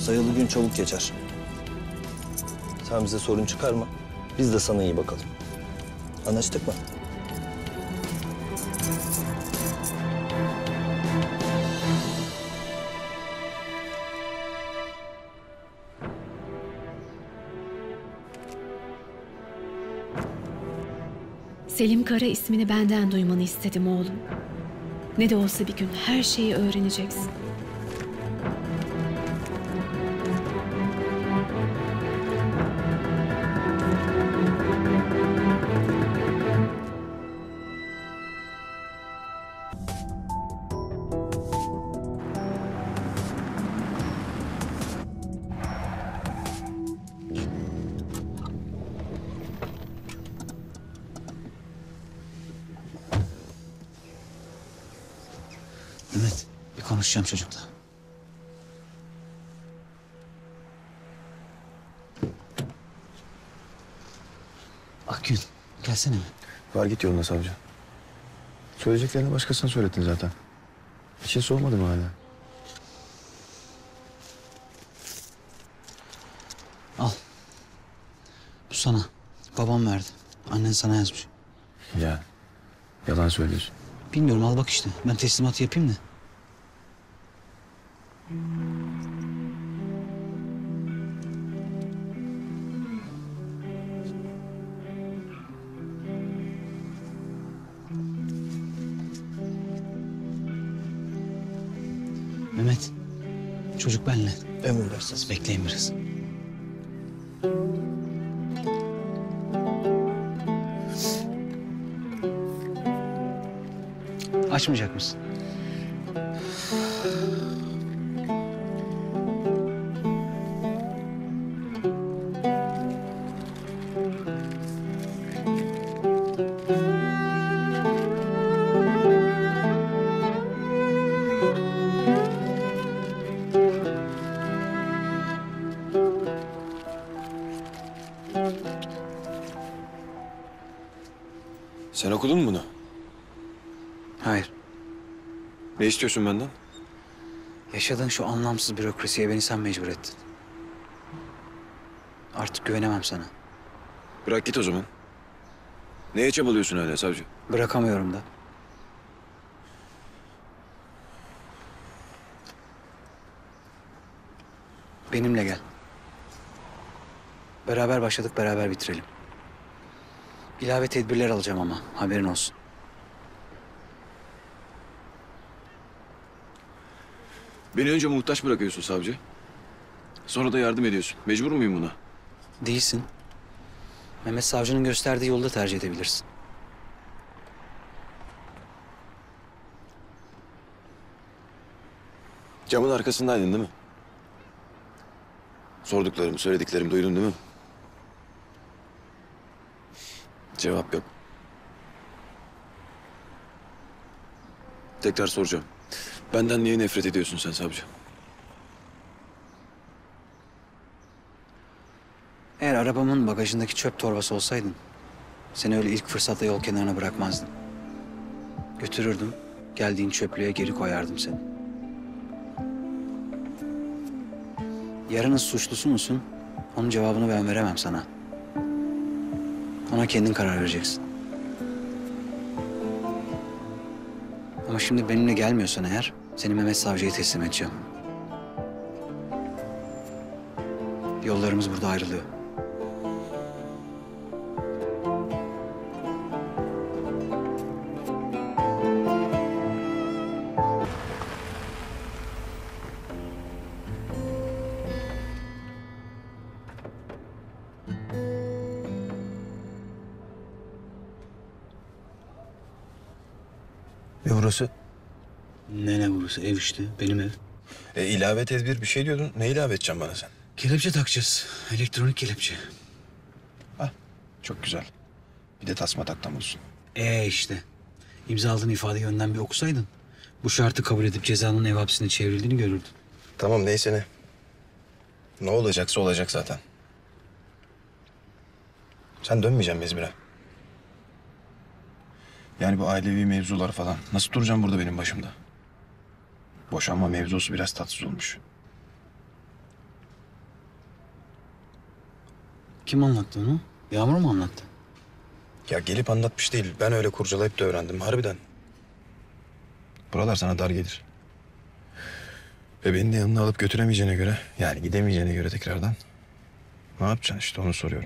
Sayılı gün çabuk geçer. Sen bize sorun çıkarma. Biz de sana iyi bakalım. Anlaştık mı? Selim Kara ismini benden duymanı istedim oğlum. Ne de olsa bir gün her şeyi öğreneceksin. Mehmet, bir konuşacağım çocukla. Akgün, gelsene. Var git yoluna savcı. Söyleyeceklerini başkasına söyledin zaten. Bir şey sormadım hala. Al. Bu sana. Babam verdi. Annen sana yazmış. Ya yalan söylüyorsun. Bilmiyorum, al bak işte. Ben teslimatı yapayım da. Mehmet, çocuk benle. Emredersiniz. Bekleyin biraz. Açmayacak mısın? Sen okudun mu bunu? Hayır. Ne istiyorsun benden? Yaşadığın şu anlamsız bürokrasiye beni sen mecbur ettin. Artık güvenemem sana. Bırak git o zaman. Neye çabalıyorsun hala savcı? Bırakamıyorum da. Benimle gel. Beraber başladık, beraber bitirelim. İlave tedbirler alacağım ama haberin olsun. Beni önce muhtaç bırakıyorsun savcı. Sonra da yardım ediyorsun. Mecbur muyum buna? Değilsin. Mehmet Savcı'nın gösterdiği yolda tercih edebilirsin. Camın arkasındaydın değil mi? Sorduklarımı, söylediklerimi duydun değil mi? Cevap yok. Tekrar soracağım. Benden niye nefret ediyorsun sen savcı? Eğer arabamın bagajındaki çöp torbası olsaydın, seni öyle ilk fırsatta yol kenarına bırakmazdım. Götürürdüm, geldiğin çöplüğe geri koyardım seni. Yarının suçlusu musun? Onun cevabını ben veremem sana. Ona kendin karar vereceksin. Ama şimdi benimle gelmiyorsan eğer, seni Mehmet Savcı'ya teslim edeceğim. Yollarımız burada ayrılıyor. Ve burası? Ne burası? Ev işte, benim ev. İlave tedbir bir şey diyordun. Ne ilave edeceksin bana sen? Kelepçe takacağız. Elektronik kelepçe. Ah, çok güzel. Bir de tasma taktam olsun. İşte. İmzaladığın ifadeyi önden bir okusaydın, bu şartı kabul edip cezanın ev hapsine çevrildiğini görürdün. Tamam neyse ne. Ne olacaksa olacak zaten. Sen dönmeyeceksin İzmir'e. Yani bu ailevi mevzular falan. Nasıl duracağım burada benim başımda? Boşanma mevzusu biraz tatsız olmuş. Kim anlattı onu? Yağmur mu anlattı? Ya gelip anlatmış değil. Ben öyle kurcalayıp da öğrendim harbiden. Buralar sana dar gelir. Ve beni de yanına alıp götüremeyeceğine göre, yani gidemeyeceğine göre tekrardan ne yapacaksın işte onu soruyorum.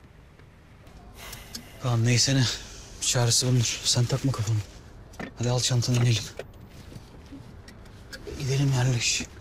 Tamam neyse ne. Çaresi bulunur. Sen takma kafanı. Hadi al çantanı inelim. Gidelim yerleş.